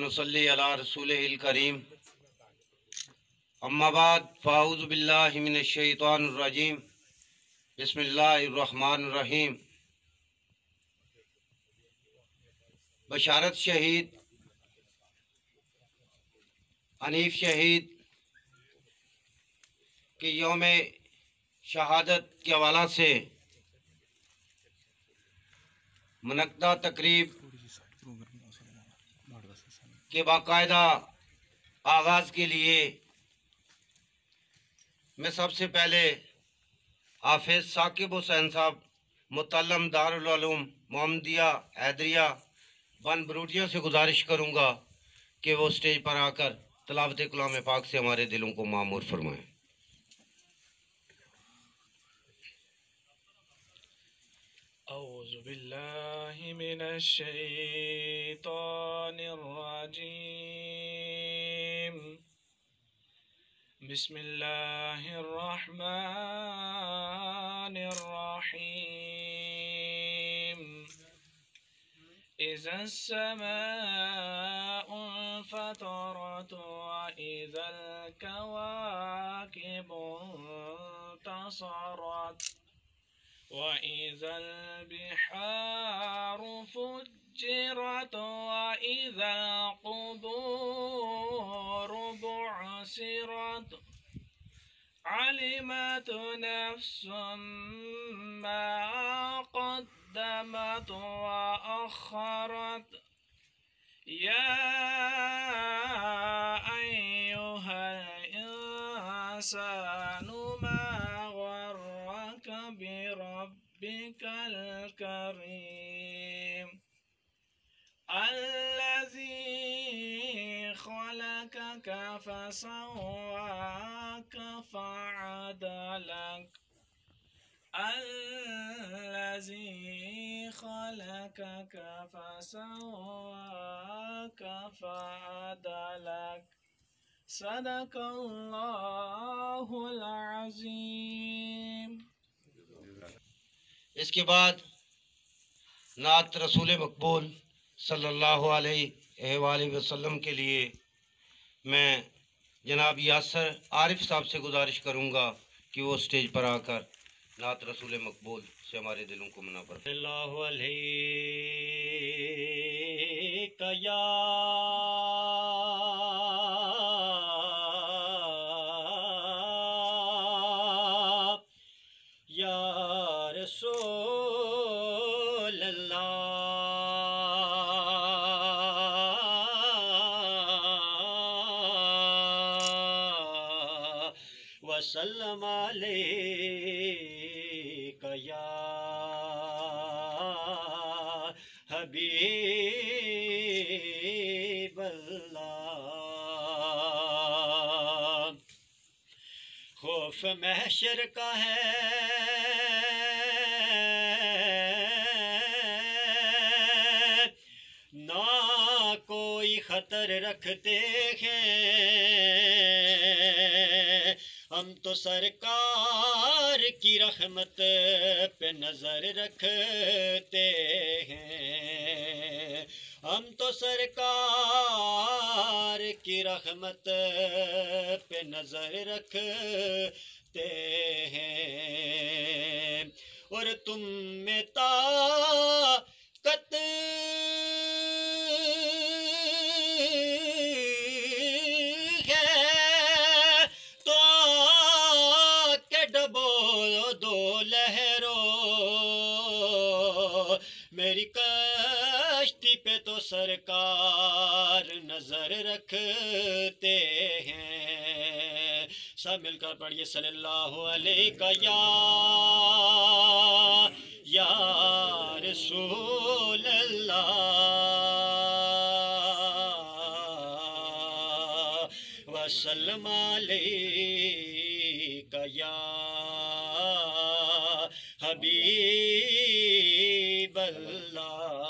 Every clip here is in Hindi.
नसल्ली अला रसूलिल करीम। अम्मा बाद फ़ाऊज़ु बिल्लाहि मिनश शैतानिर रजीम। बिस्मिल्लाहिर रहमानिर रहीम। बशारत शहीद हनीफ शहीद के यौम शहादत के हवाला से मुनक्दा तकरीब के बाकायदा आगाज़ के लिए मैं सबसे पहले हाफिज़ साकिब हुसैन साहब मुतल्लम दारुल उलूम मोहम्मदिया हैदरिया बन बरूटिया से गुजारिश करूँगा कि वो स्टेज पर आकर तिलावत कलाम पाक से हमारे दिलों को मामूर फरमाएं। औज़ु बिल्लाहि मिनश शैतानिर रजीम। बिस्मिल्लाहिर रहमानिर रहीम। इज़ा समाउ फतरत व इज़ल कवाकिबु इंतसरत وإذا البحار فجرت وإذا القبور بعثرت علمت نفس ما قدمت وأخرت يا أيها الإنسان ما غرك بربك الكريم الذي خلقك فسواك فعدلك الذي خلقك فسواك فعدلك صدق الله العظीम। इसके बाद नात रसूल मकबूल सल्लल्लाहु अलैहि वसल्लम के लिए मैं जनाब यासर आरिफ साहब से गुजारिश करूँगा कि वो स्टेज पर आकर नात रसूल मकबूल से हमारे दिलों को मना पर वसल्लम अलैका या हबीब अल्लाह। खौफ महशर का है ना कोई खतर रखते हैं, हम तो सरकार की रहमत पे नजर रखते हैं, हम तो सरकार की रहमत पे नजर रखते हैं। और तुम में ताकत मेरी कश्ती पे तो सरकार नजर रखते हैं। सब मिलकर पढ़िए सल्लल्लाहु अलैका या रसूल अल्लाह वसल्लम अलैका या हबीब अल्लाह।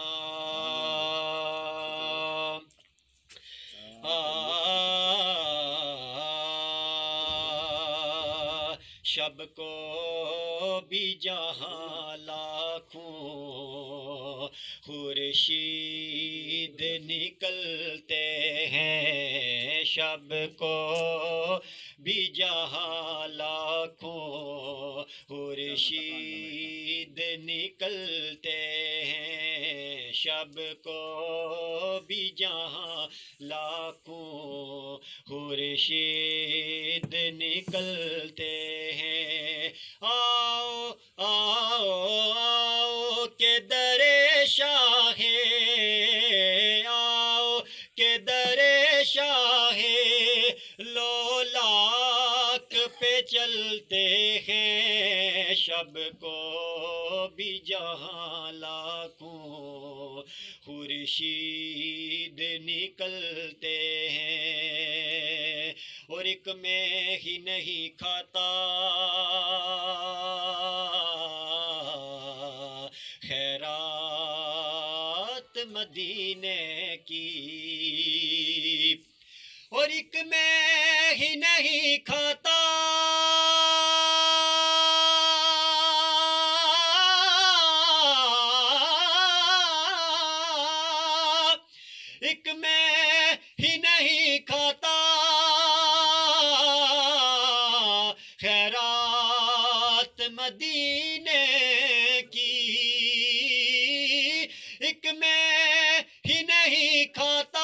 शब को भी जहाँ लाखों खुर्शीद निकलते हैं शब को भी जहाँ लाखों खुर्शीद निकलते हैं शब को भी जहाँ लाखों खुर्शीद निकलते हैं। आओ आओ आओ के दरे शाहे, आओ के दरे शाहे लोलाक पे चलते हैं शब को भी जहाँ लाखों खुर्शीद निकलते हैं। और एक में ही नहीं खाता खैरात मदीने की, और एक में ही नहीं खाता एक में ही नहीं खाता खैरात मदीने की, एक में ही नहीं खाता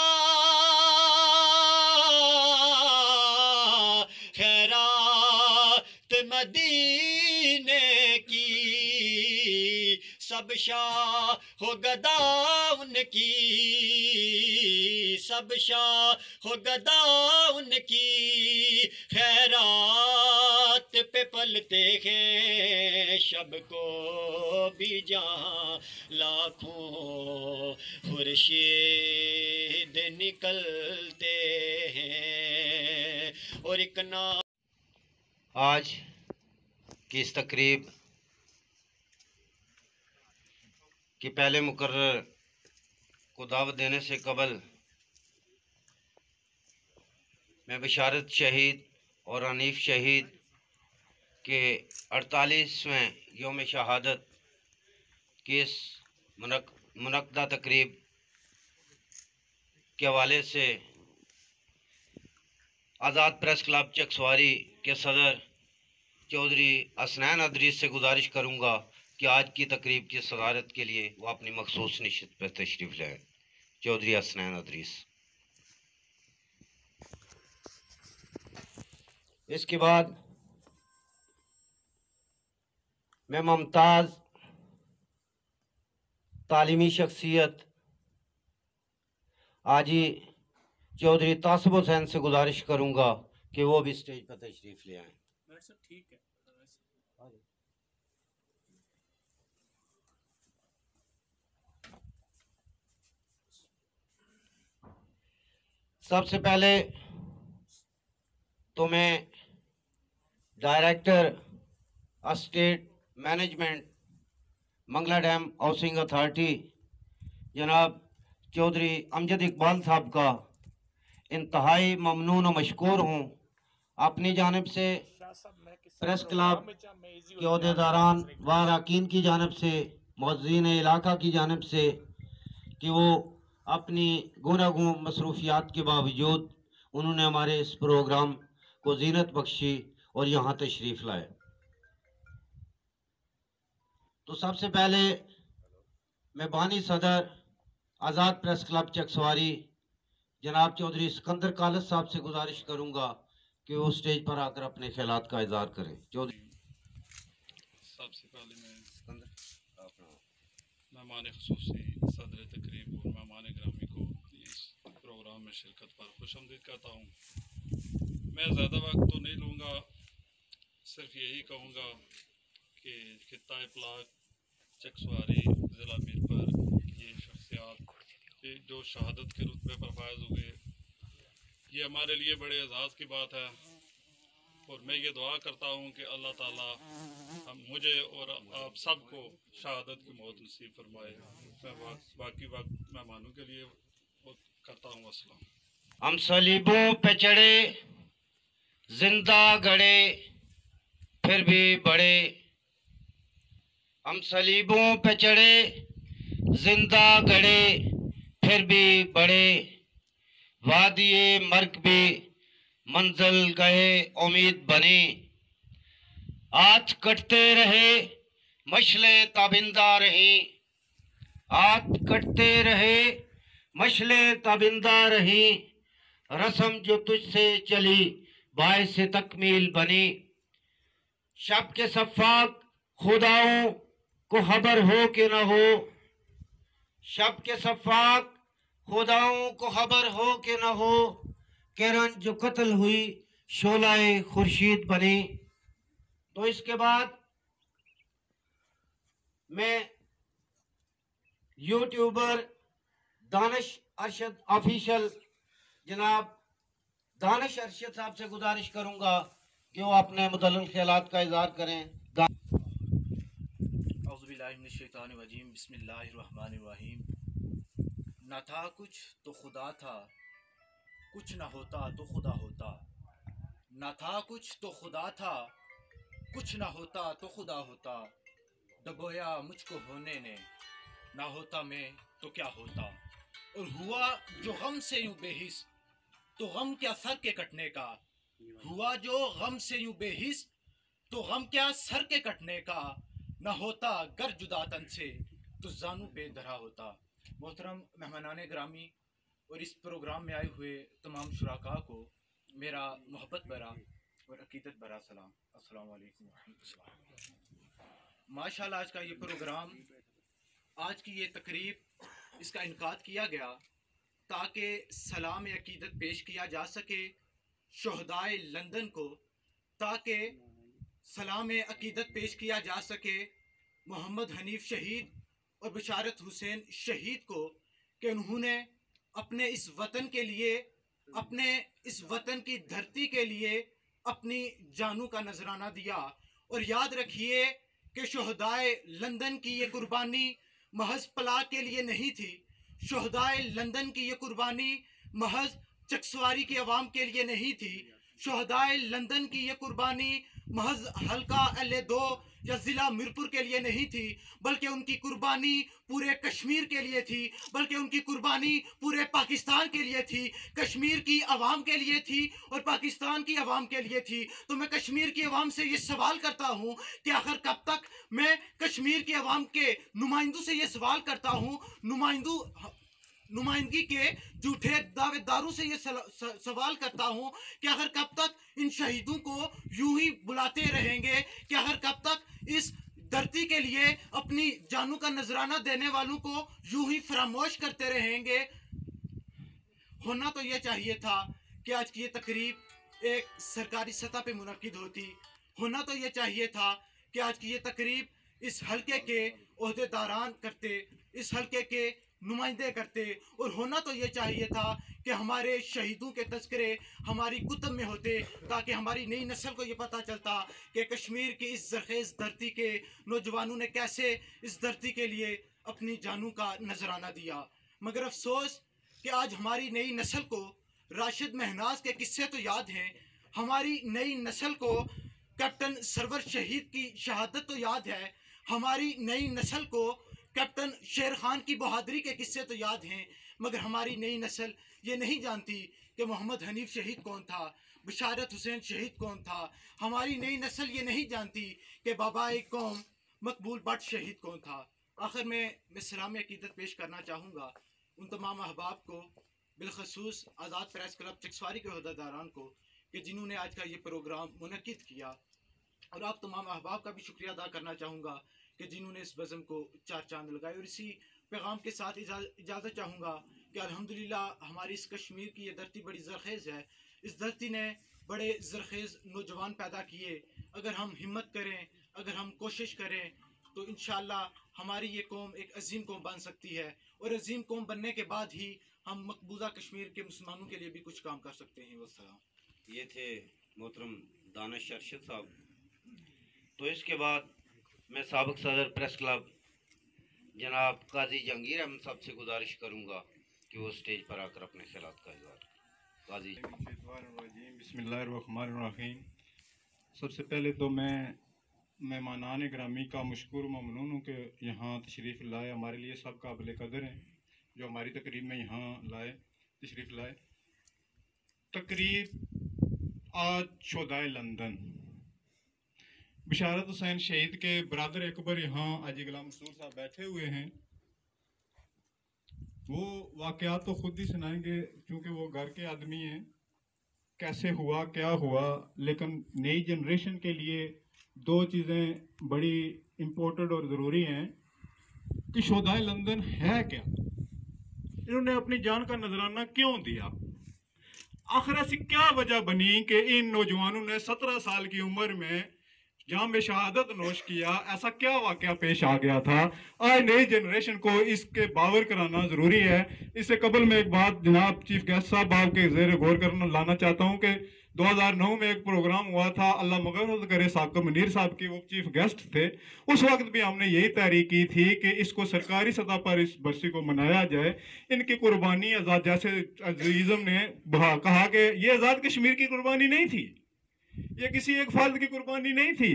खैरात मदीने की। सब शाह हो गदा उनकी, सब शाह हो गदा उनकी खैरात पे पलते हैं शब को भी जहाँ लाखों खुर्शीद निकलते हैं। और एक ना आज की इस तकरीब कि पहले मुकर्रर को दावत देने से कबल मैं बिशारत शहीद और हनीफ शहीद के 48वें योम शहादत की इस मुनक्दा तकरीब के हवाले से आज़ाद प्रेस क्लब चकसवारी के सदर चौधरी हसनैन अदरीस से गुजारिश करूँगा कि आज की तकरीब की सदारत के लिए वो अपनी मखसूस निश्चित पर तशरीफ़ लाएँ। चौधरी हसनैन अदरीस। इसके बाद मैं मुमताज़ तालीमी शख्सियत आजी चौधरी तासिब हुसैन से गुजारिश करूँगा कि वो भी स्टेज पर तशरीफ़ ले आएँ। ठीक है। सबसे पहले तो मैं director state management Mangla dam housing authority जनाब चौधरी अमजद इकबाल साहब का इंतहाई ममनून और मशकूर हूँ। अपनी जानिब से प्रेस क्लब के अहदेदारान व अरकान की जानिब से मुअज़्ज़िन इलाका की जानिब से कि वो अपनी गुनागूं मसरूफियात के बावजूद उन्होंने हमारे इस प्रोग्राम को जीनत बख्शी और यहाँ तशरीफ़ लाए। तो सबसे पहले मैं बानी सदर आज़ाद प्रेस क्लब चकसवारी जनाब चौधरी सिकंदर कालद साहब से गुजारिश करूँगा कि वो स्टेज पर आकर अपने ख्यालात का इज़हार करें। चौधरी। सबसे पहले मैं मेहमान ख़ुसूसी सदर तकरीब और मेहमान ग्रामी को इस प्रोग्राम में शिरकत पर खुशामदीद कहता हूँ। मैं ज़्यादा वक्त तो नहीं लूँगा, सिर्फ यही कहूँगा कि खित्ता प्लाक चकसवारी ज़िला मीरपुर ये शख्सियात जो शहादत के रुतबे पर फायज हुए, ये हमारे लिए बड़े एजाज़ की बात है। और मैं ये दुआ करता हूँ कि अल्लाह ताला मुझे और आप सबको शहादत की मौत नसीब फरमाए। मैं बाकी वक्त मेहमानों के लिए करता हूँ अस्सलाम। हम सलीबों पे चढ़े जिंदा गड़े फिर भी बड़े, हम सलीबों पे चढ़े जिंदा गड़े फिर भी बड़े, वादिये मर्ग भी मंजिल गए उम्मीद बने। आज कटते रहे मशले ताबिंदा रही, आज कटते रहे मशले ताबिंदा रही, रस्म जो तुझसे चली बायस तकमील बनी। शब के सफ़ाक खुदाओं को खबर हो कि न हो, शब के सफ़ाक खुदाओं को खबर हो कि न हो, किरण जो कत्ल हुई शोलाए खुर्शीद बनी। तो इसके बाद मैं यूट्यूबर दानिश अरशद ऑफिशियल जनाब दानिश अरशद साहब से गुजारिश करूंगा कि वो अपने मुतल्लिक़ ख्यालात का इज़हार करें। औज़ुबिल्लाहिमिनश्शैतानिर्रजीम, बिस्मिल्लाहिर्रहमानिर्रहीम। न था कुछ तो खुदा था, कुछ न होता तो खुदा होता। न था कुछ तो खुदा था, कुछ न होता तो खुदा होता। डबोया मुझको होने ने, ना होता मैं तो क्या होता। और हुआ जो गम से यूं बेहिस, तो गम क्या सर के कटने का। हुआ जो गम से यूं बेहिस, तो गम क्या सर के कटने का। न होता गर जुदा तन से, तो जानू बेदरा होता। मोहतरम मेहमानाने ग्रामी और इस प्रोग्राम में आए हुए तमाम शुराका को मेरा मोहब्बत भरा और अकीदत भरा सलाम। अस्सलाम वालेकुम रहमतुल्लाह। माशाल्लाह आज का ये प्रोग्राम, आज की ये तकरीब, इसका इनकाद किया गया ताकि सलाम अकीदत पेश किया जा सके शहदाए लंदन को, ताकि सलाम अकीदत पेश किया जा सके मोहम्मद हनीफ शहीद और बशारत हुसैन शहीद को, कि उन्होंने अपने इस वतन के लिए, अपने इस वतन की धरती के लिए अपनी जानों का नजराना दिया। और याद रखिए कि शहदाए लंदन की ये कुर्बानी महज पलाह के लिए नहीं थी। शहदाए लंदन की ये कुर्बानी महज चकसवारी की आवाम के लिए नहीं थी। शहदाए लंदन की ये कुर्बानी महज हल्का LA2 या ज़िला मीरपुर के लिए नहीं थी, बल्कि उनकी कुर्बानी पूरे कश्मीर के लिए थी, बल्कि उनकी कुर्बानी पूरे पाकिस्तान के लिए थी, कश्मीर की आवाम के लिए थी और पाकिस्तान की आवाम के लिए थी। तो मैं कश्मीर की आवाम से ये सवाल करता हूँ कि आखिर कब तक मैं कश्मीर की आवाम के नुमाइंदों से ये सवाल करता हूँ, नुमाइंदगी के झूठे दावेदारों से ये सवाल करता हूँ कि आखिर कब तक इन शहीदों को यूं ही बुलाते रहेंगे, कि आखिर कब तक इस धरती के लिए अपनी जानों का नजराना देने वालों को यूं ही फरामोश करते रहेंगे। होना तो ये चाहिए था कि आज की ये तकरीब एक सरकारी सतह पे मुनक्किद होती। होना तो ये चाहिए था कि आज की ये तकरीब इस हल्के के ओहदेदारान करते, इस हल्के के नुमाइंदे करते। और होना तो ये चाहिए था कि हमारे शहीदों के तज़किरे हमारी कुतुब में होते, ताकि हमारी नई नस्ल को ये पता चलता कि कश्मीर की इस ज़रख़ेज़ धरती के नौजवानों ने कैसे इस धरती के लिए अपनी जानों का नजराना दिया। मगर अफसोस कि आज हमारी नई नस्ल को राशिद महनाज के किस्से तो याद हैं, हमारी नई नस्ल को कैप्टन सरवर शहीद की शहादत तो याद है, हमारी नई नस्ल को कैप्टन शेर खान की बहादुरी के किस्से तो याद हैं, मगर हमारी नई नस्ल ये नहीं जानती कि मोहम्मद हनीफ शहीद कौन था, बशारत हुसैन शहीद कौन था। हमारी नई नस्ल ये नहीं जानती कि बाबाए कौम मकबूल भट्ट शहीद कौन था। आखिर मैं सलाम अकीदत पेश करना चाहूँगा उन तमाम अहबाब को, बिलखसूस आज़ाद प्रेस क्लब चकसवारी के अहदेदारान को, कि जिन्होंने आज का ये प्रोग्राम मुनक्किद किया। और आप तमाम अहबाब का भी शुक्रिया अदा करना चाहूँगा कि जिन्होंने इस बज़म को चार चांद लगाए। और इसी पैगाम के साथ इजाज़त चाहूँगा कि अल्हम्दुलिल्लाह हमारी इस कश्मीर की ये धरती बड़ी ज़रख़ेज़ है। इस धरती ने बड़े ज़रख़ेज़ नौजवान पैदा किए। अगर हम हिम्मत करें, अगर हम कोशिश करें, तो इंशाअल्लाह हमारी ये कौम एक अजीम कौम बन सकती है। और अजीम कौम बनने के बाद ही हम मकबूजा कश्मीर के मुसलमानों के लिए भी कुछ काम कर सकते हैं। वस्सलाम। ये थे मोहतरम दानिश अरशद साहब। तो इसके बाद मैं साबिक़ सदर प्रेस क्लब जनाब काजी जहांगीर अहमद साहब से गुजारिश करूँगा कि वो स्टेज पर आकर अपने ख्यालात का इज़हार करें। काजी। बिस्मिल्लाहिर्रहमानिर्रहीम। सबसे पहले तो मैं मेहमानान ग्रामी का मशकूर ममनून हूँ कि यहाँ तशरीफ़ लाए, हमारे लिए सब काबिल कदर हैं जो हमारी तकरीब में यहाँ लाए, तशरीफ़ लाए। तकरीब आज शोदाए लंदन, बिशारत हुसैन शहीद के बरदर अकबर यहाँ हाजी गुलाम मंसूर साहब बैठे हुए हैं। वो वाक़यात तो खुद ही सुनाएंगे क्योंकि वो घर के आदमी हैं, कैसे हुआ क्या हुआ। लेकिन नई जनरेशन के लिए दो चीज़ें बड़ी इम्पोर्टेंट और ज़रूरी हैं कि शोधाए लंदन है क्या, इन्होंने अपनी जान का नजराना क्यों दिया, आखिर ऐसी क्या वजह बनी कि इन नौजवानों ने 17 साल की उम्र में जहाँ में शहादत नोश किया। ऐसा क्या वाकया पेश आ गया था, आज नई जनरेशन को इसके बावर कराना ज़रूरी है। इससे कबल मैं एक बात जनाब चीफ गेस्ट साहब आपके ज़ेर गौर करना लाना चाहता हूँ कि 2009 में एक प्रोग्राम हुआ था, अल्लाह मग़फ़िरत करे, साक़िब मुनीर साहब की वो चीफ गेस्ट थे। उस वक्त भी हमने यही तहरीक की थी कि इसको सरकारी सतह पर इस बरसी को मनाया जाए। इनकी कुर्बानी आज़ाद, जैसे अजीज़म ने कहा कि ये आज़ाद कश्मीर की कुर्बानी नहीं थी, ये किसी एक फर्द की कुर्बानी नहीं थी।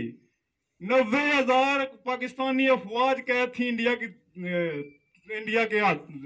90,000 पाकिस्तानी अफवाज कैद थी इंडिया के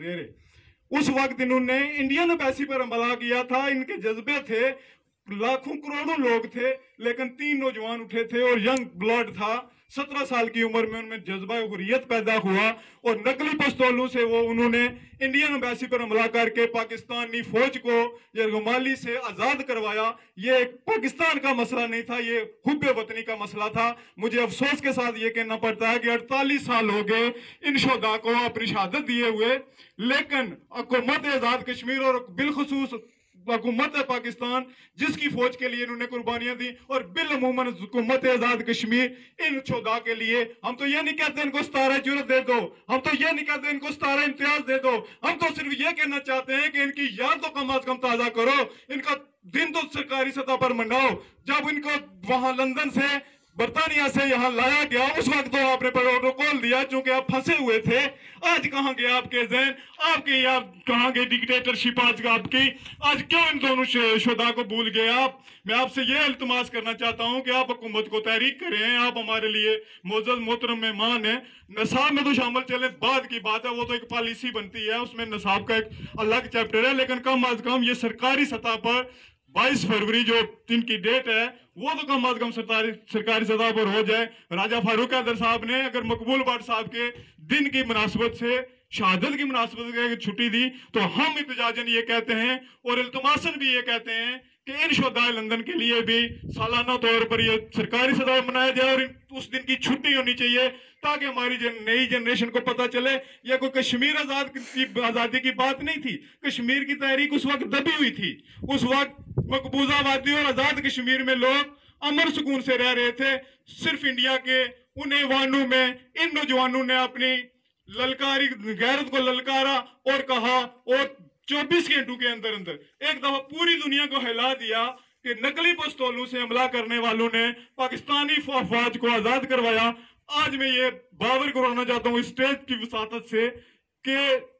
हाथ। उस वक्त इन्होंने इंडियन एम्बेसी पर हमला किया था। इनके जज्बे थे, लाखों करोड़ों लोग थे, लेकिन 3 नौजवान उठे थे और यंग ब्लड था। 17 साल की उम्र में उनमें जज्बा हुर्रियत पैदा हुआ और नकली पिस्तौलों से वो उन्होंने इंडियन एम्बेसी पर हमला करके पाकिस्तानी फौज को यरगमाली से आज़ाद करवाया। ये पाकिस्तान का मसला नहीं था, ये हुब्बे वतनी का मसला था। मुझे अफसोस के साथ ये कहना पड़ता है कि 48 साल हो गए इन शोधा को अपनी शहादत दिए हुए, लेकिन हुकूमत आज़ाद कश्मीर और बिलखुसूस हुकूमत पाकिस्तान जिसकी फौज के लिए इन्होंने कुर्बानियां दी और बिलअमूमन हुकूमत आज़ाद कश्मीर इन शोधा के लिए, हम तो ये नहीं कहते इनको 17 जुर्रत दे दो, हम तो ये नहीं कहते इनको 17 इम्तियाज दे दो, हम तो सिर्फ ये कहना चाहते हैं कि इनकी याद तो कम अज कम ताज़ा करो, इनका दिन तो सरकारी सतह पर मनाओ। जब इनको वहां लंदन से बर्तानिया से यहाँ लाया गया उस वक्त तो आपने प्रोटोकॉल दिया चूंकि आप फंसे हुए थे। आज कहाँ गए आपके जहन, आपके आप कहाँ गए डिक्टेटरशिप आज आपकी, आज क्यों इन दोनों शुदा को भूल गए आप। मैं आपसे ये इल्तमास करना चाहता हूँ कि आप हुकूमत को तहरीक करें, आप हमारे लिए मोअज़्ज़ज़ मोहतरम मेहमान हैं। नसाब में तो शामिल चले बाद की बात है, वो तो एक पॉलिसी बनती है, उसमें नसाब का एक अलग चैप्टर है, लेकिन कम अज कम ये सरकारी सतह पर 22 फरवरी जो इनकी डेट है वो तो कम अज कम सरकारी सतह पर हो जाए। राजा फारूक हैदर साहब ने अगर मकबूल भट्ट साहब के दिन की मुनासबत से शहादत की मुनासबत से छुट्टी दी तो हम इत्तेजाजन ये कहते हैं और इल्तमासन भी ये कहते हैं कि इन शोधाए लंदन के लिए भी सालाना तौर पर ये सरकारी सतह पर मनाया जाए और उस दिन की छुट्टी होनी चाहिए ताकि हमारी नई जनरेशन को पता चले यह कोई कश्मीर आज़ादी की बात नहीं थी। कश्मीर की तहरीक उस वक्त दबी हुई थी, उस वक्त मकबूजा वादी और आज़ाद कश्मीर में लोग अमन सुकून से रह रहे थे। सिर्फ इंडिया के उन ऐवानों में इन नौजवानों ने अपनी ललकारी गैरत को ललकारा और कहा और 24 घंटों के अंदर अंदर एक दफा पूरी दुनिया को हिला दिया कि नकली पिस्तौलों से हमला करने वालों ने पाकिस्तानी फौज को आज़ाद करवाया। आज मैं ये बावर कराना चाहता हूँ स्टेज की वसातत से कि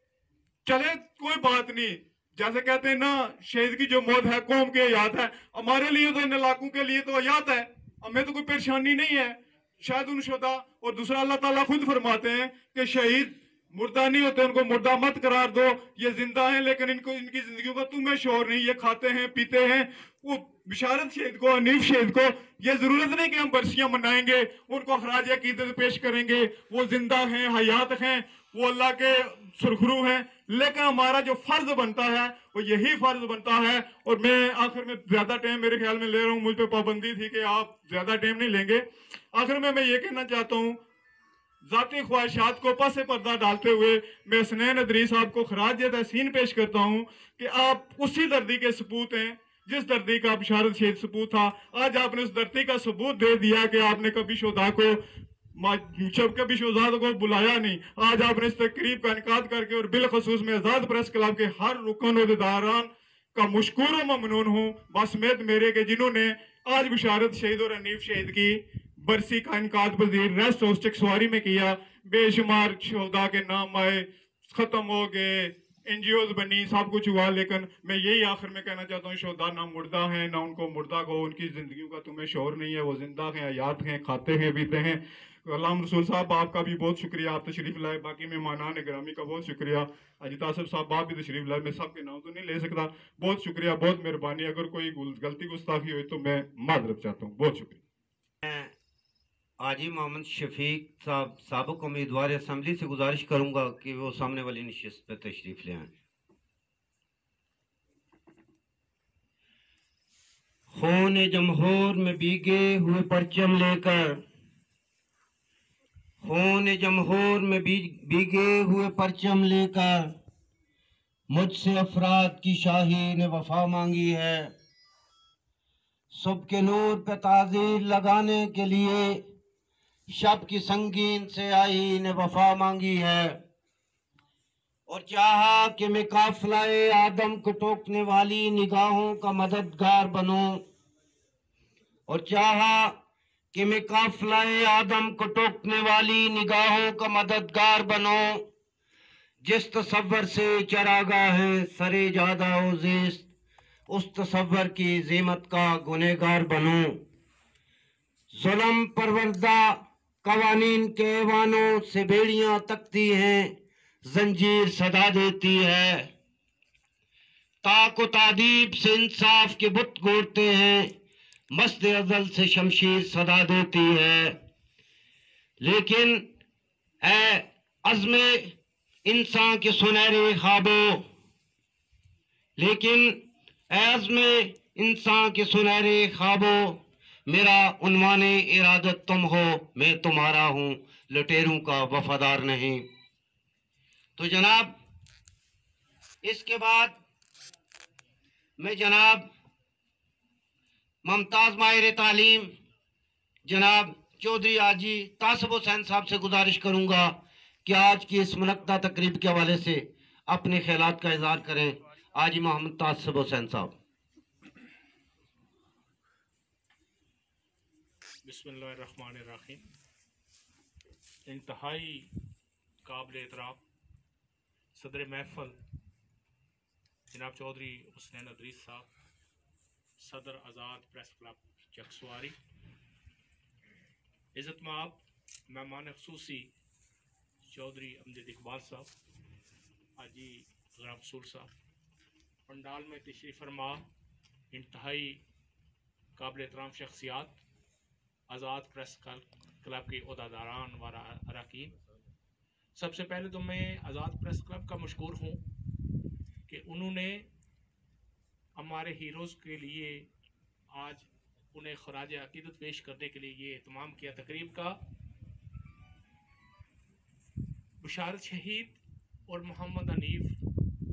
चले कोई बात नहीं, जैसे कहते हैं ना शहीद की जो मौत है कौम के हयात है, हमारे लिए तो इन इलाकों के लिए तो हयात है, हमें तो कोई परेशानी नहीं है शायद उन शुदा। और दूसरा अल्लाह ताला खुद फरमाते हैं कि शहीद मुर्दा नहीं होते, उनको मुर्दा मत करार दो, ये जिंदा हैं लेकिन इनको इनकी जिंदगी का तुम्हें शोर नहीं, ये खाते हैं पीते हैं। वो बिशारत शहीद को, हनीफ शहीद को ये जरूरत नहीं कि हम बरसियां मनाएंगे, उनको खराज अकीदत पेश करेंगे, वो जिंदा हैं, हयात हैं, वो अल्लाह के सुरखरू हैं, लेकिन हमारा जो फर्ज बनता है वो यही फर्ज बनता है। और मैं आखिर में ज्यादा टाइम मेरे ख्याल में ले रहा हूँ, मुझ पर पाबंदी थी कि आप ज्यादा टाइम नहीं लेंगे। आखिर में मैं ये कहना चाहता हूँ जाती ख्वाहिशात को पस पर्दा डालते हुए मैं हसनैन अदरी साहब को खराज तहसीन पेश करता हूँ कि आप उसी दर्दी के सबूत हैं जिस दर्दी का बिशारत शहीद सबूत था। आज आपने उस धरती का सबूत दे दिया कि आपने कभी शोधा को कभी शोधा को बुलाया नहीं। आज आपने इस तकरीब का इनकाद करके और बिलखसूस में आज़ाद प्रेस क्लब के हर रुकन अहदेदारान का मुश्कुर व ममनून हूँ बासमेत मेरे के जिन्होंने आज बिशारत शहीद और हनीफ शहीद की बरसी का इनकाद पजीर रेस्ट हाउस चकसवारी में किया। बेशुमार शोधा के नाम आए, खत्म हो गए, NGOs बनी, सब कुछ हुआ, लेकिन मैं यही आखिर में कहना चाहता हूँ, शोहदा ना मुर्दा हैं, ना उनको मुर्दा को उनकी ज़िंदगियों का तुम्हें शोर नहीं है, वो जिंदा हैं, हयात हैं, खाते हैं, पीते हैं। अल्लाह रसूल साहब आपका भी बहुत शुक्रिया, आप तशरीफ़ लाए। बाकी मेहमानान गिरामी का बहुत शुक्रिया। अजीत आसिफ साहब आप भी तशरीफ़ लाए, मैं सबके नाम तो नहीं ले सकता। बहुत शुक्रिया, बहुत मेहरबानी। अगर कोई गलती गुस्ताखी हुई तो मैं माजरत चाहता हूँ। बहुत शुक्रिया। हाजी मोहम्मद शफीक साहब साबिक उम्मीदवार असम्बली से गुजारिश करूंगा कि वो सामने वाली नशिस्त पर तशरीफ ले आएं। खून जमहूर में भीगे हुए परचम लेकर, खून जमहूर में भीगे हुए परचम लेकर मुझसे अफराद की शाही ने वफा मांगी है। सुबह के नूर पे ताज़ीर लगाने के लिए शब की संगीन से आई ने वफा मांगी है, और चाहा कि मैं काफिलाए आदम को टोकने वाली निगाहों का मददगार बनूं, और चाहा कि मैं काफिलाए आदम को टोकने वाली निगाहों का मददगार बनूं। जिस तसव्वर से चरागाह है सरे जादा ओज़ेस्त, उस तसव्वर की ज़ीमत का गुनहगार बनूं। जुल्म परवरदा कवानीन के ऐवानों से बेड़ियां तकती हैं, जंजीर सदा देती है। ताको तादीब से इंसाफ के बुत गोरते हैं, मस्द अजल से शमशीर सदा देती है। लेकिन ऐ अज़्मे इंसान के सुनहरे ख्वाबों, लेकिन ऐ अज़्मे इंसान के सुनहरे ख्वाबों, मेरा उन्वाने इरादत तुम हो, मैं तुम्हारा हूँ, लुटेरों का वफादार नहीं। तो जनाब, इसके बाद मैं जनाब मुमताज़ माहिर तालीम जनाब चौधरी हाजी तासिब हुसैन साहब से गुजारिश करूँगा कि आज की इस मुनक्दा तकरीब के हवाले से अपने ख्यालात का इज़हार करें। हाजी मोहम्मद तासिब हुसैन साहब। बिस्मिल्लाहिर्रहमानिर्रहीम। इंतहाई काबिल एहतराम सदर महफल जनाब चौधरी हुसैन अदरीस साहब, सदर आज़ाद प्रेस क्लब चकसवारी, इज़्ज़त माब मेहमान ख़ुसूसी चौधरी अमजद इकबाल साहब, हाजी ग़ुलाम रसूल साहब, पंडाल में तशरीफ़ फरमा इंतहाई काबिल एहतराम शख्सियात, आज़ाद प्रेस क्लब के अहदेदारान व अरकान। सबसे पहले तो मैं आज़ाद प्रेस क्लब का मशकूर हूँ कि उन्होंने हमारे हीरोज़ के लिए आज उन्हें खराज अकीदत पेश करने के लिए ये एहतमाम किया तकरीब का। बुशारत शहीद और मोहम्मद हनीफ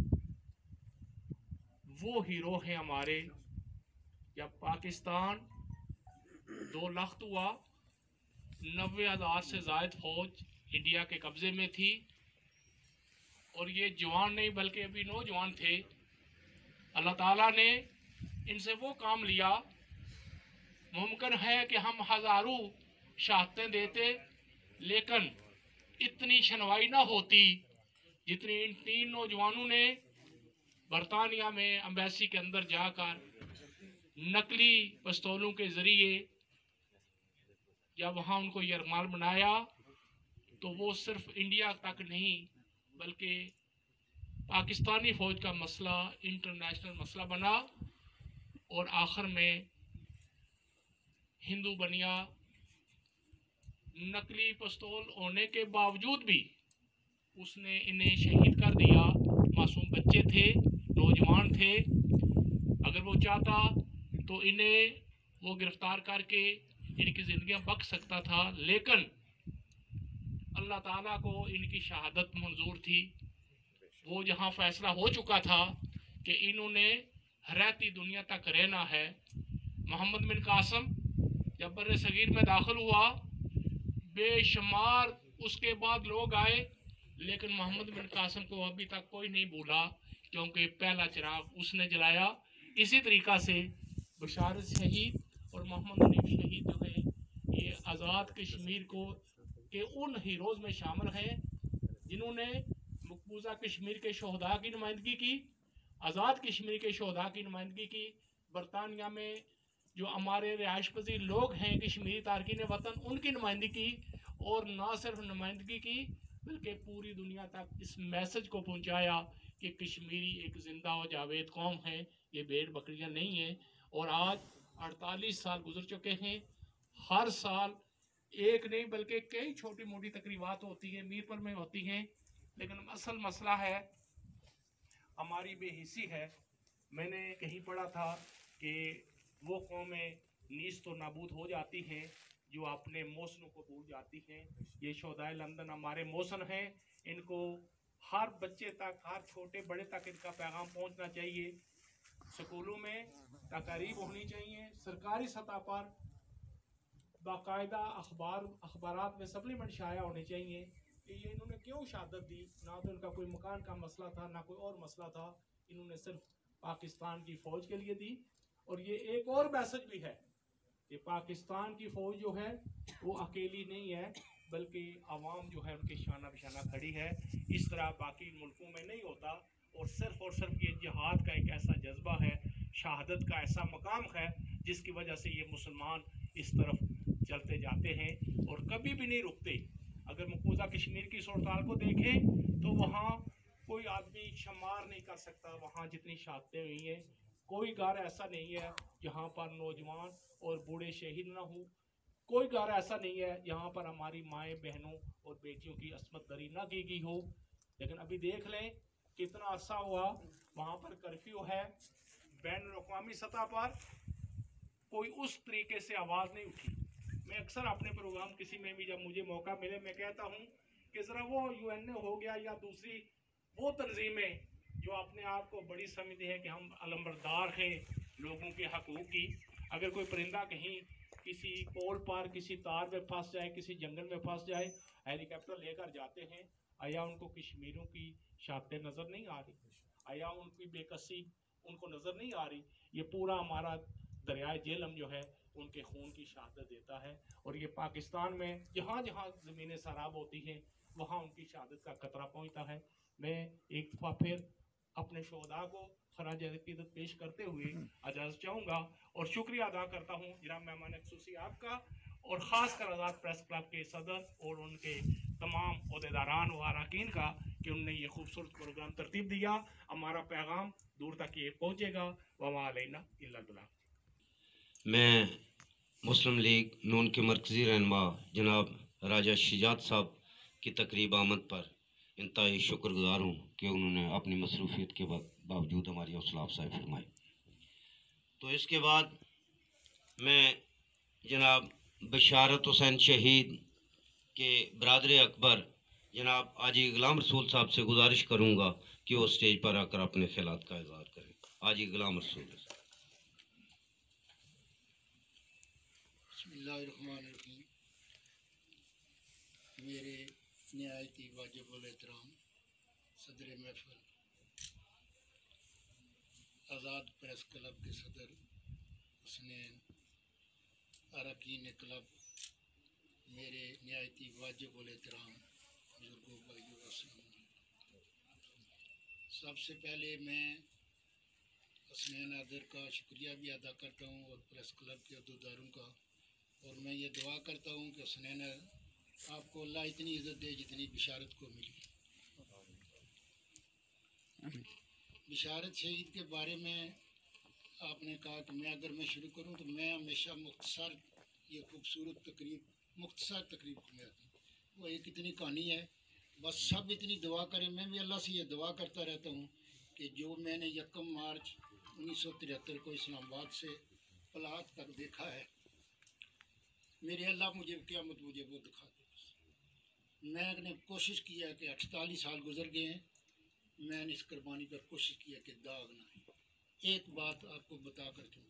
वो हीरो हैं हमारे। जब पाकिस्तान 2 लाख हुआ, 90,000 से ज़ायद फौज इंडिया के कब्ज़े में थी, और ये जवान नहीं बल्कि अभी नौजवान थे। अल्लाह ताला ने इनसे वो काम लिया। मुमकिन है कि हम हज़ारों शहादतें देते, लेकिन इतनी शनवाई ना होती जितनी इन 3 नौजवानों ने बरतानिया में एम्बेसी के अंदर जाकर नकली पिस्तौलों के ज़रिए जब वहाँ उनको यरगमाल बनाया, तो वो सिर्फ इंडिया तक नहीं बल्कि पाकिस्तानी फ़ौज का मसला इंटरनेशनल मसला बना, और आखिर में हिंदू बनिया नकली पिस्तौल होने के बावजूद भी उसने इन्हें शहीद कर दिया। मासूम बच्चे थे, नौजवान थे। अगर वो चाहता तो इन्हें वो गिरफ्तार करके इनकी ज़िंदगियां बच सकता था, लेकिन अल्लाह ताला को इनकी शहादत मंजूर थी। वो जहां फैसला हो चुका था कि इन्होंने हयाती दुनिया तक रहना है। मोहम्मद बिन कासिम जब बर्रे सगीर में दाखिल हुआ, बेशुमार उसके बाद लोग आए, लेकिन मोहम्मद बिन कासिम को अभी तक कोई नहीं भूला, क्योंकि पहला चिराग उसने जलाया। इसी तरीक़ा से बुशारत शहीद और मोहम्मद हनीफ शहीद जो है, ये आज़ाद कश्मीर को के उन हीरोज़ में शामिल हैं जिन्होंने मकबूजा कश्मीर के शहदा की नुमाइंदगी की, आज़ाद कश्मीर के शहदा की नुमाइंदगी की, बरतानिया में जो हमारे रिहाइश पजीर लोग हैं कश्मीरी तारकीन वतन उनकी नुमाइंदगी की, और ना सिर्फ नुमाइंदगी की बल्कि पूरी दुनिया तक इस मैसेज को पहुंचाया कि कश्मीरी एक जिंदा और जावेद कौम है, ये भेड़ बकरियां नहीं है। और आज 48 साल गुजर चुके हैं, हर साल एक नहीं बल्कि कई छोटी मोटी तकरीबात होती हैं, मीरपुर में होती हैं, लेकिन असल मसला है हमारी बेहिसी है। मैंने कहीं पढ़ा था कि वो कौमें नीस तो नाबूद हो जाती हैं जो अपने मौसनों को भूल जाती हैं। ये शोदाए लंदन हमारे मौसन हैं, इनको हर बच्चे तक, हर छोटे बड़े तक इनका पैगाम पहुंचना चाहिए। स्कूलों में तकारीब होनी चाहिए, सरकारी सतह पर बाकायदा अखबारात में सप्लीमेंट शाया होने चाहिए कि ये इन्होंने क्यों शहादत दी। ना तो इनका कोई मकान का मसला था, ना कोई और मसला था, इन्होंने सिर्फ पाकिस्तान की फ़ौज के लिए दी। और ये एक और मैसेज भी है कि पाकिस्तान की फ़ौज जो है वो अकेली नहीं है, बल्कि आवाम जो है उनके शाना बिशाना खड़ी है। इस तरह बाकी मुल्कों में नहीं होता। और सिर्फ ये जिहाद का एक ऐसा जज्बा है, शहादत का ऐसा मकाम है जिसकी वजह से ये मुसलमान इस तरफ चलते जाते हैं और कभी भी नहीं रुकते। अगर मकबूजा कश्मीर की सूरत को देखें तो वहाँ कोई आदमी शुमार नहीं कर सकता, वहाँ जितनी शहादतें हुई हैं, कोई घर ऐसा नहीं है जहाँ पर नौजवान और बूढ़े शहीद ना हो, कोई घर ऐसा नहीं है यहाँ पर हमारी माएँ बहनों और बेटियों की अस्मत दरी ना की गई हो। लेकिन अभी देख लें कितना अरसा हुआ वहाँ पर कर्फ्यू है, बैन अवी सतह पर कोई उस तरीके से आवाज़ नहीं उठी। मैं अक्सर अपने प्रोग्राम किसी में भी जब मुझे मौका मिले मैं कहता हूँ कि ज़रा वो UNO हो गया या दूसरी वो तंजीमें जो अपने आप को बड़ी समझती है कि हम अलंबरदार हैं लोगों के हकूक़ की, अगर कोई परिंदा कहीं किसी पोल पर किसी तार में फंस जाए, किसी जंगल में फंस जाए, हेलीकॉप्टर लेकर जाते हैं, आया उनको कश्मीरियों की शहादतें नज़र नहीं आ रही? आया उनकी बेकसी उनको नज़र नहीं आ रही? ये पूरा हमारा दरियाए जेलम जो है उनके खून की शहादत देता है। और ये पाकिस्तान में जहाँ जहाँ ज़मीनें सराब होती हैं वहाँ उनकी शहादत का खतरा पहुँचता है। मैं एक दफ़ा फिर अपने शोधा को खराज अकीदत पेश करते हुए इजाज़त चाहूँगा और शुक्रिया अदा करता हूँ जनाब मेहमान खुसूसी आपका और ख़ास कर आज़ाद प्रेस क्लब के सदर और उनके तमाम अहदेदारान व अरकान का कि उनने ये खूबसूरत प्रोग्राम तरतीब दिया। हमारा पैगाम दूर तक ये पहुँचेगा। वमा अलैना इल्ला बलाग। मैं मुस्लिम लीग नून के मरकज़ी रहनुमा जनाब राजा शिजात साहब की तकरीब आमद पर इंतहाई शुक्रगुजार हूँ कि उन्होंने अपनी मसरूफियत के बावजूद हमारी हौसला अफजाई फरमाई। तो इसके बाद मैं जनाब बशारत हुसैन शहीद के बरादर अकबर जनाब आजी गुलाम रसूल साहब से गुजारिश करूँगा कि वो स्टेज पर आकर अपने ख्यालात का इज़हार करें। आजी गुलाम रसूल। बिस्मिल्लाहिर्रहमानिर्रहीम। मेरे निहायती वाजिबुल एहतराम सदर महफिल, आज़ाद प्रेस क्लब के सदर हुसनैन, अरकान क्लब, मेरे निहायती वाजिबुल एहतराम बुजुर्गों भाइयों, अस्सलाम वालेकुम। सबसे पहले मैं हुसनैन आदर का शुक्रिया भी अदा करता हूँ और प्रेस क्लब के अहदेदारों का, और मैं ये दुआ करता हूँ कि हुसनैन आपको अल्लाह इतनी इज़्ज़त दे जितनी बिशारत को मिली। बिशारत शहीद के बारे में आपने कहा कि मैं शुरू करूँ तो मैं हमेशा मुख्तसर ये खूबसूरत मुख्तसर तकरीब में आती हूँ। वो एक इतनी कहानी है, बस सब इतनी दुआ करें। मैं भी अल्लाह से ये दुआ करता रहता हूँ कि जो मैंने 1 मार्च 1973 को इस्लामाबाद से पलाक तक देखा है, मेरे अल्लाह मुझे क़यामत मुझे वो दिखा दे। मैंने कोशिश किया कि 48 साल गुजर गए हैं, मैंने इस कुर्बानी पर कोशिश किया कि दाग ना आए। एक बात आपको बता कर दूँ,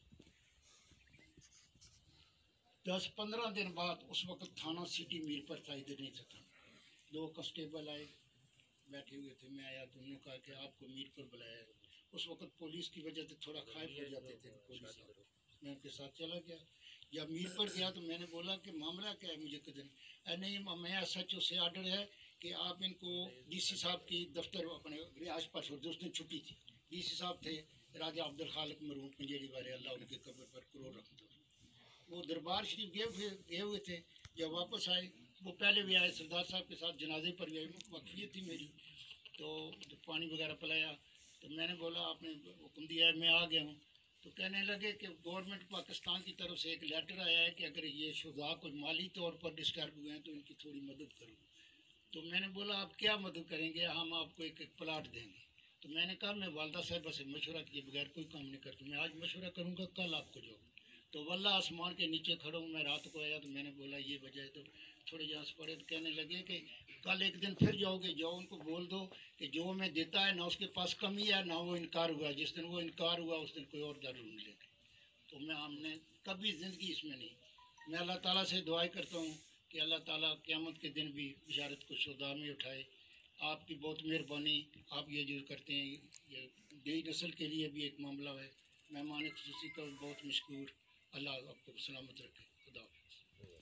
10-15 दिन बाद उस वक्त थाना सिटी मीर पर था, इधर नहीं था। 2 कांस्टेबल आए, बैठे हुए थे, मैं आया तो उन्होंने कहा कि आपको मीर पर बुलाया है। उस वक्त पुलिस की वजह से थोड़ा खाइफ हो जाते थे पुलिस, मैं उनके साथ चला गया। जब मीर पर गया तो मैंने बोला कि मामला क्या है, मुझे किधर नहीं, मैं SHO से ऑर्डर है कि आप इनको डीसी साहब की दफ्तर अपने रिहाइश पर छोड़ दो। उस दिन छुट्टी थी, डीसी साहब थे राजा अब्दुल खालिक मरहूम पंजेरी वाले, अल्लाह उनके कब्र पर करोड़ रखते। वो दरबार शरीफ गए हुए थे। जब वापस आए, वो पहले भी आए सरदार साहब के साथ, जनाजे पर भी आई, वक्फियत थी मेरी। तो पानी वगैरह पिलाया, तो मैंने बोला आपने हुक्म दिया है, मैं आ गया हूँ। तो कहने लगे कि गवर्नमेंट पाकिस्तान की तरफ से एक लेटर आया है कि अगर ये शुदा कोई माली तौर पर डिस्टर्ब हुए हैं तो इनकी थोड़ी मदद करो। तो मैंने बोला आप क्या मदद करेंगे, हम आपको एक प्लाट देंगे। तो मैंने कहा मैं वालदा साहिबा से मशवरा किए बगैर कोई काम नहीं करती, मैं आज मशवरा करूँगा, कल आपको जाऊँ। तो वल्ला आसमान के नीचे खड़ा हूँ, मैं रात को आया तो मैंने बोला ये वजह है। तो थोड़े जहाँ से पड़े तो कहने लगे कि कल एक दिन फिर जाओगे, जाओ उनको बोल दो कि जो मैं देता है ना उसके पास कमी है ना वो इनकार हुआ। जिस दिन वो इनकार हुआ उस दिन कोई और दर ढूंढ लेंगे। तो मैं हमने कभी ज़िंदगी इसमें नहीं। मैं अल्लाह ताला से दुआएं करता हूँ कि अल्लाह ताला क़यामत के दिन भी बिशारत को शुदा में उठाए। आपकी बहुत मेहरबानी, आप ये जो करते हैं, ये नई नस्ल के लिए भी एक मामला है। मेहमान खुसूसी का बहुत मशकूर। अल्लाह आपको सलामत रखे। खुदा हाफ़िज़।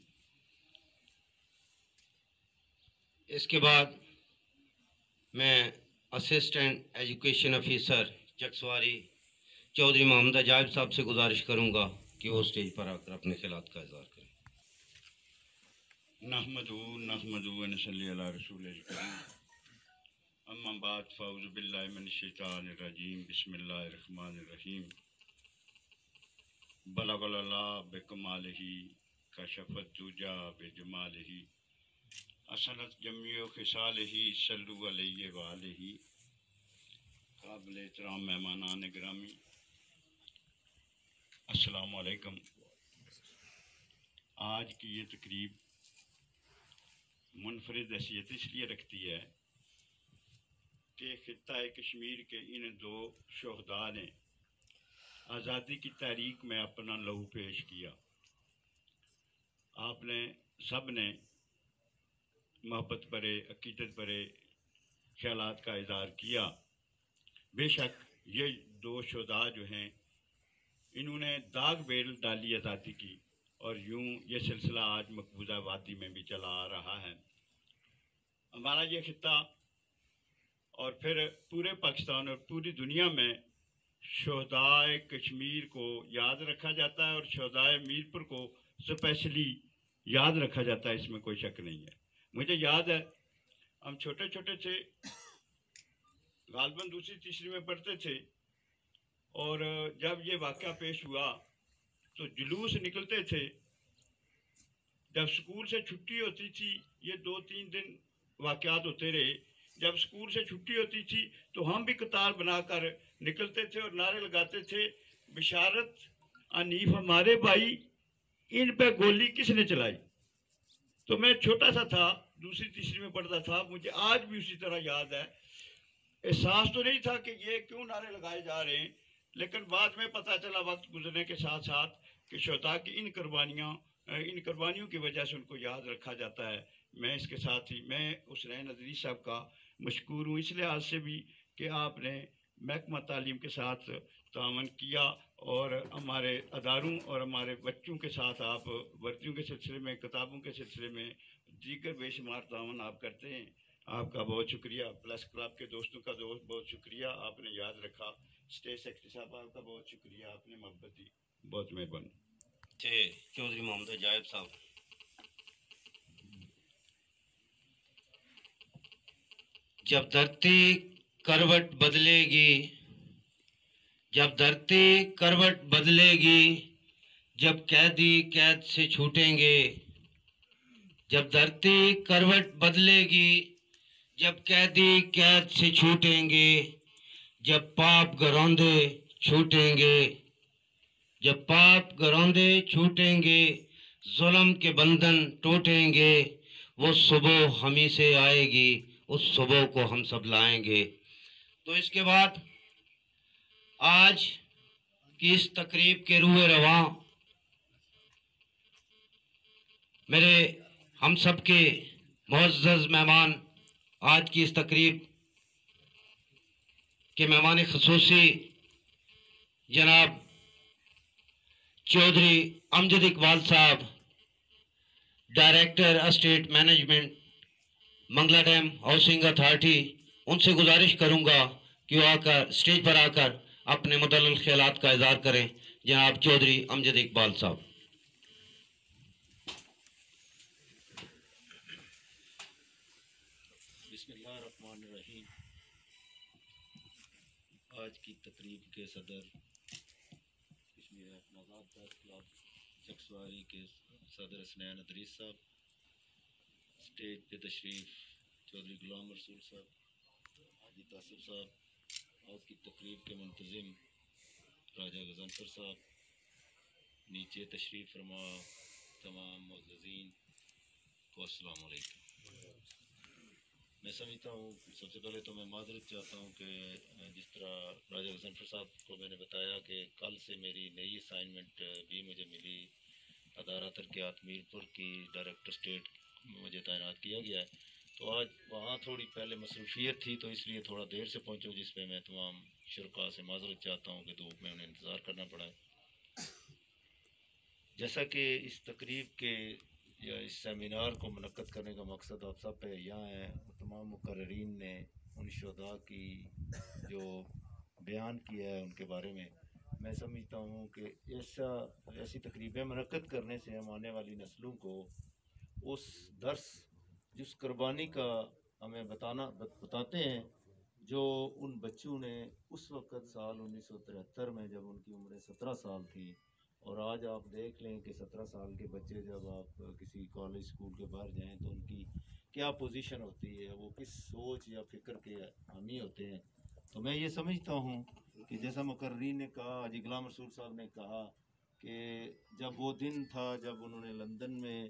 इसके बाद मैं assistant education officer Chaksawari Chaudhry Mohammad Ajaib साहब से गुजारिश करूंगा कि वो स्टेज पर आकर अपने ख्यालात का इज़हार करें। नहमदू व नसल्ली अला रसूलिल करीम, अम्मा बाद, फ़अऊज़ु बिल्लाहि मिनश शैतानिर रजीम, बिस्मिल्लाहिर रहमानिर रहीम। बलगल अल्लाह बिकमालिही, कशफत दुजा बिजमालिही, असनत जमियो खिसालिही, सल्लु अलैहि व आलिही। काबिल एहतराम मेहमानान गिरामी, अस्सलामु अलैकुम। आज की ये तकरीब मुनफरिद हैसियत इसलिए रखती है कि खित्ता कश्मीर के इन दो शहदा ने आज़ादी की तारीख में अपना लहू पेश किया। आपने सब ने मोहब्बत भरे, अकीदत भरे ख्यालात का इज़हार किया। बेशक ये दो शहदा जो हैं, इन्होंने दाग बेल डाली आज़ादी की, और यूं ये सिलसिला आज मकबूजा वादी में भी चला आ रहा है। हमारा ये खित्ता और फिर पूरे पाकिस्तान और पूरी दुनिया में शहदाए कश्मीर को याद रखा जाता है, और शहदाए मीरपुर को स्पेशली याद रखा जाता है, इसमें कोई शक नहीं है। मुझे याद है हम छोटे छोटे थे, गालबन दूसरी तीसरी में पढ़ते थे, और जब ये वाक़या पेश हुआ तो जुलूस निकलते थे। जब स्कूल से छुट्टी होती थी, ये 2-3 दिन वाक़यात होते रहे। जब स्कूल से छुट्टी होती थी तो हम भी कतार बनाकर निकलते थे और नारे लगाते थे, बिशारत अनीफ हमारे भाई, इन पे गोली किसने चलाई। तो मैं छोटा सा था, दूसरी तीसरी में पढ़ता था, मुझे आज भी उसी तरह याद है। एहसास तो नहीं था कि ये क्यों नारे लगाए जा रहे हैं, लेकिन बाद में पता चला वक्त गुजरने के साथ साथ कि शहदा की इन कुर्बानियों की वजह से उनको याद रखा जाता है। मैं इसके साथ ही मैं हुसैन अदरी साहब का मशकूर हूँ इस लिहाज से भी कि आपने महकमा तालीम के साथ तावन किया, और हमारे अदारों और हमारे बच्चों के साथ आप वर्दियों के सिलसिले में, किताबों के सिलसिले में दीगर बेशुमार तावन आप करते हैं। आपका बहुत शुक्रिया। प्लस क्लब के दोस्तों का बहुत शुक्रिया, आपने याद रखा। स्टेट सेक्रेटरी साहब आपका बहुत शुक्रिया, आपने मोहब्बत दी, बहुत मेहरबानी। चौधरी मोहम्मद अजायब साहब। जब धरती करवट बदलेगी, जब धरती करवट बदलेगी, जब कैदी कैद से छूटेंगे, जब धरती करवट बदलेगी, जब कैदी कैद से छूटेंगे, जब पाप गरौंदे छूटेंगे, जब पाप गरौंदे छूटेंगे, जुल्म के बंधन टूटेंगे, वो सुबह हमी से आएगी, उस सुबह को हम सब लाएंगे। तो इसके बाद आज की इस तकरीब के रूए रवां मेरे हम सब के मुअज़्ज़ज़ मेहमान, आज की इस तकरीब के मेहमान ख़ुसूसी जनाब चौधरी अमजद इकबाल साहब, director state management Mangla dam housing authority, उनसे गुजारिश करूंगा कि वो आकर स्टेज पर आकर अपने मुतल्लिक़ ख्यालात का इज़हार करें। जनाब चौधरी अमजद इकबाल साहब। बिस्मिल्लाहिर्रहमानिर्रहीम। आज की तकरीब के सदर कश्मीर नज़ाद प्रेस क्लब चकसवारी के सदर हसनैन अदरीस साहब, स्टेज पे तशरीफ़ चौधरी गुलाम रसूल साहब, हाजी तासिफ साहब, आज की तकरीब के मुंतज़िम राजा गज़नफर साहब, नीचे तशरीफ़ फरमा तमाम मुअज़्ज़ज़ीन को अस्सलाम वालेकुम। मैं समझता हूँ सबसे पहले तो मैं माज़रत चाहता हूँ कि जिस तरह राजा गज़नफर साहब को मैंने बताया कि कल से मेरी नई असाइनमेंट भी मुझे मिली, अदारा तरक्यात मीरपुर की डायरेक्टर स्टेट मुझे तैनात किया गया है। तो आज वहाँ थोड़ी पहले मसरूफियत थी तो इसलिए थोड़ा देर से पहुँचूँ, जिस पे मैं तमाम शुरका से माज़रत चाहता हूँ कि धूप में उन्हें इंतज़ार करना पड़ा है। जैसा कि इस तकरीब के या इस सेमिनार को मुनक्कद करने का मकसद आप सब पे यहाँ है, तमाम मुकर्रीरीन ने उन शुहदा की जो बयान किया है उनके बारे में, मैं समझता हूँ कि ऐसी तकरीबें मुनक्कद करने से हम आने वाली नस्लों को उस दर्स जिस कुर्बानी का हमें बताते हैं जो उन बच्चों ने उस वक़्त साल 1973 में जब उनकी उम्र 17 साल थी, और आज आप देख लें कि 17 साल के बच्चे जब आप किसी कॉलेज स्कूल के बाहर जाएं तो उनकी क्या पोजीशन होती है, वो किस सोच या फ़िक्र के हामी होते हैं। तो मैं ये समझता हूँ कि जैसा मुकर्रीन ने कहा, हाजी गुलाम रसूल साहब ने कहा कि जब वो दिन था जब उन्होंने लंदन में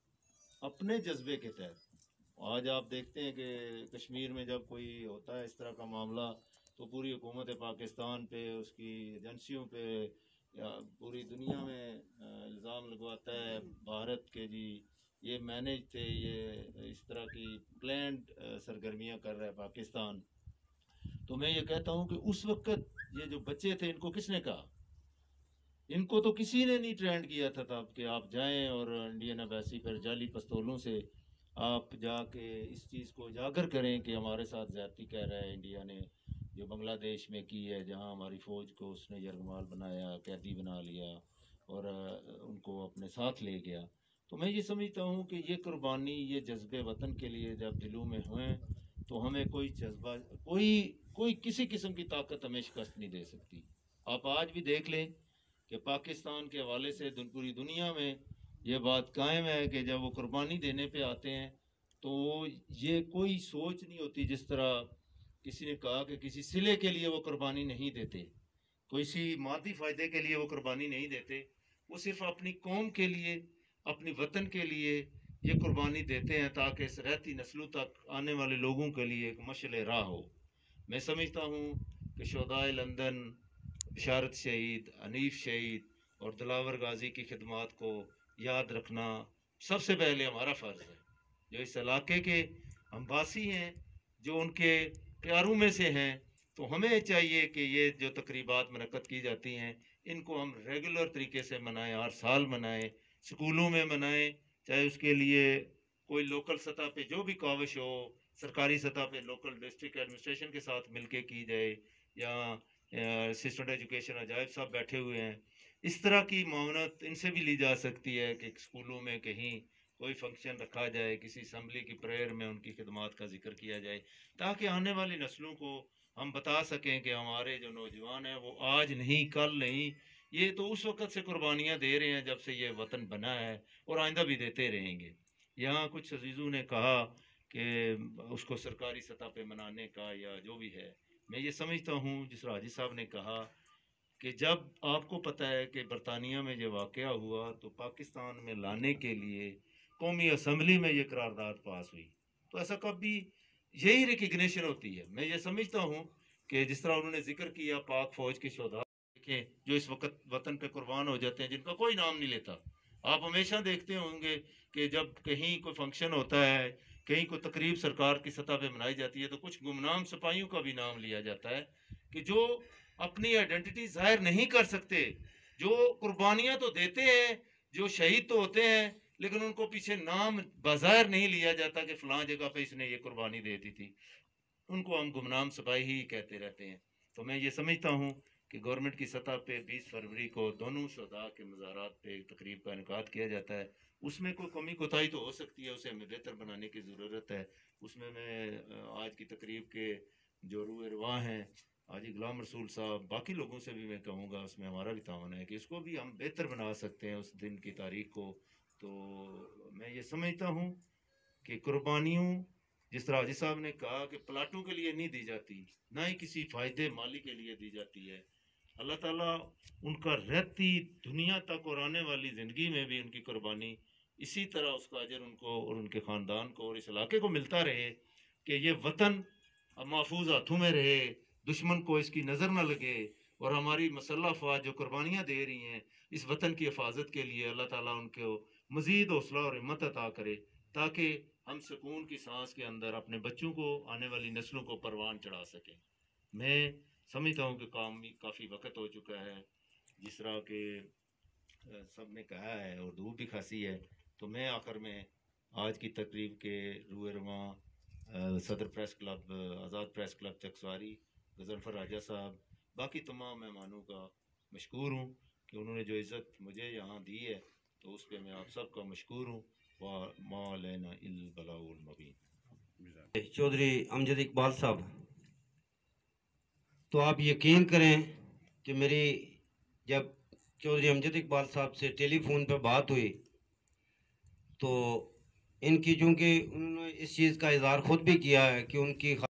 अपने जज्बे के तहत, आज आप देखते हैं कि कश्मीर में जब कोई होता है इस तरह का मामला तो पूरी हुकूमत पाकिस्तान पे, उसकी एजेंसियों पे या पूरी दुनिया में इल्ज़ाम लगवाता है भारत के जी ये मैनेज थे, ये इस तरह की प्लान्ड सरगर्मियाँ कर रहा है पाकिस्तान। तो मैं ये कहता हूँ कि उस वक्त ये जो बच्चे थे इनको किसने कहा, इनको तो किसी ने नहीं ट्रेंड किया था तब कि आप जाएं और इंडियन एम्बेसी पर जाली पिस्तौलों से आप जाके इस चीज़ को उजागर करें कि हमारे साथ ज़्यादती कह रहा है इंडिया ने जो बांग्लादेश में की है, जहां हमारी फ़ौज को उसने यरगमाल बनाया, कैदी बना लिया और उनको अपने साथ ले गया। तो मैं ये समझता हूँ कि ये कुर्बानी, ये जज्बे वतन के लिए जब दिलों में हुए तो हमें कोई जज्बा, कोई किसी किस्म की ताकत हमें शिकस्त नहीं दे सकती। आप आज भी देख लें कि पाकिस्तान के हवाले से पूरी दुनिया में ये बात कायम है कि जब वो कुर्बानी देने पे आते हैं तो ये कोई सोच नहीं होती, जिस तरह किसी ने कहा कि किसी सिले के लिए वो कुर्बानी नहीं देते, किसी मादी फ़ायदे के लिए वो कुर्बानी नहीं देते, वो सिर्फ अपनी कौम के लिए, अपनी वतन के लिए ये कुर्बानी देते हैं ताकि इस रहती नस्लों तक आने वाले लोगों के लिए एक मशअल राह हो। मैं समझता हूँ कि शुहदाए लंदन, बिशारत शहीद, हनीफ शहीद और दिलावर गाजी की खिदमात को याद रखना सबसे पहले हमारा फ़र्ज़ है। जो इस इलाके के हम वासी हैं, जो उनके प्यारों में से हैं, तो हमें चाहिए कि ये जो तकरीबात मुनक्कद की जाती हैं इनको हम रेगुलर तरीके से मनाएं, हर साल मनाएं, स्कूलों में मनाएं, चाहे उसके लिए कोई लोकल सतह पे जो भी काविश हो, सरकारी सतह पे लोकल डिस्ट्रिक्ट एडमिनिस्ट्रेशन के साथ मिलके की जाए, या असिस्टेंट एजुकेशन अजायब साहब बैठे हुए हैं, इस तरह की मामलात इनसे भी ली जा सकती है कि स्कूलों में कहीं कोई फंक्शन रखा जाए, किसी असम्बली की प्रेयर में उनकी खिदमात का जिक्र किया जाए, ताकि आने वाली नस्लों को हम बता सकें कि हमारे जो नौजवान हैं वो आज नहीं कल नहीं, ये तो उस वक़्त से कुर्बानियाँ दे रहे हैं जब से ये वतन बना है और आइंदा भी देते रहेंगे। यहाँ कुछ अजीज़ों ने कहा कि उसको सरकारी सतह पे मनाने का या जो भी है, मैं ये समझता हूँ जिस हाजी साहब ने कहा कि जब आपको पता है कि बरतानिया में जो वाक़या हुआ तो पाकिस्तान में लाने के लिए कौमी असम्बली में ये करारदाद पास हुई, तो ऐसा कभी यही रिकग्निशन होती है। मैं ये समझता हूँ कि जिस तरह उन्होंने जिक्र किया पाक फ़ौज के शोधा देखें जो इस वक्त वतन पे कुर्बान हो जाते हैं, जिनका कोई नाम नहीं लेता। आप हमेशा देखते होंगे कि जब कहीं कोई फंक्शन होता है, कहीं कोई तकरीब सरकार की सतह पे मनाई जाती है तो कुछ गुमनाम सिपाहियों का भी नाम लिया जाता है कि जो अपनी आइडेंटिटी जाहिर नहीं कर सकते, जो कुर्बानियाँ तो देते हैं, जो शहीद तो होते हैं लेकिन उनको पीछे नाम बाजार नहीं लिया जाता कि फ़लाँ जगह पे इसने ये कुर्बानी दे दी थी। उनको हम गुमनाम सिपाही ही कहते रहते हैं। तो मैं ये समझता हूँ कि गवर्नमेंट की सतह पे 20 फरवरी को दोनों शुहदा के मज़ारात पे तकरीब का इनेकाद किया जाता है। उसमें कोई कमी कोताही तो हो सकती है, उसे हमें बेहतर बनाने की ज़रूरत है। उसमें मैं आज की तकरीब के जो रूए रवा हैं, हाजी गुलाम रसूल साहब, बाकी लोगों से भी मैं कहूँगा उसमें हमारा भी तावन है कि इसको भी हम बेहतर बना सकते हैं उस दिन की तारीख को। तो मैं ये समझता हूँ कि कुर्बानियों, जिस तरह हाजी साहब ने कहा कि प्लाटों के लिए नहीं दी जाती, ना ही किसी फ़ायदे माली के लिए दी जाती है। अल्लाह ताला उनका रहती दुनिया तक और आने वाली ज़िंदगी में भी उनकी कुर्बानी इसी तरह उसका अजर उनको और उनके ख़ानदान को और इस इलाके को मिलता रहे कि ये वतन अब महफूज हाथों में रहे, दुश्मन को इसकी नज़र न लगे, और हमारी मसल्ह फ़ौज जो कुर्बानियाँ दे रही हैं इस वतन की हिफाजत के लिए, अल्लाह ताला उनको मज़ीद हौसला और हिम्मत अता करे ताकि हम सुकून की सांस के अंदर अपने बच्चों को, आने वाली नस्लों को परवान चढ़ा सकें। मैं समझता हूँ कि काम काफ़ी वक्त हो चुका है, जिस तरह के सब ने कहा है, और धूप भी खासी है। तो मैं आखिर में आज की तकरीब के रूए रवां सदर press club, Azad press club Chaksawari, Ghazanfar Raja साहब, बाकी तमाम मेहमानों का मशकूर हूँ कि उन्होंने जो इज़्ज़त मुझे यहाँ दी है, तो उस पर मैं आप सब का मशकूर हूँ। व मा अलैना इल्लल बलागुल मुबीन। चौधरी अमजद इकबाल साहब, तो आप यकीन करें कि मेरी जब चौधरी अमजद इकबाल साहब से टेलीफोन पर बात हुई तो इनकी, चूँकि उन्होंने इस चीज़ का इज़हार ख़ुद भी किया है कि उनकी